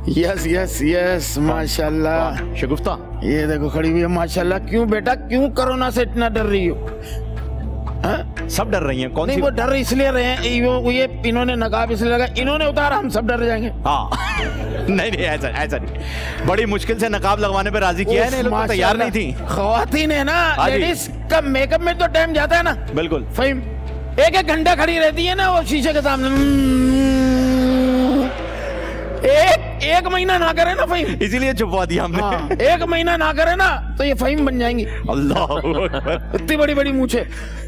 Yes yes yes माशाल्लाह। शगुफ्ता ये देखो खड़ी हुई है माशाल्लाह। क्यों बेटा, क्यों कोरोना से इतना डर रही हो? सब डर रही हैं। कौन सी? वो डर इसलिए रहे हैं, ये इन्होंने नकाब इसलिए लगा, इन्होंने उतारा, हम सब डर जाएंगे। हाँ नहीं नहीं, ऐसा नहीं। बड़ी मुश्किल से नकाब लगवाने पे राजी किया है ना, लोग तो तैयार नहीं थी। ख्वातीन है ना, लेडीज का मेकअप में तो टाइम जाता है ना। बिल्कुल। फहीम, एक एक घंटा खड़ी रहती है ना वो शीशे के सामने। एक महीना ना करे ना फहीम, इसीलिए छुपवा दिया हमने। हाँ, एक महीना ना करे ना तो ये फहीम बन जाएंगी। अल्लाह इतनी बड़ी बड़ी मूछें।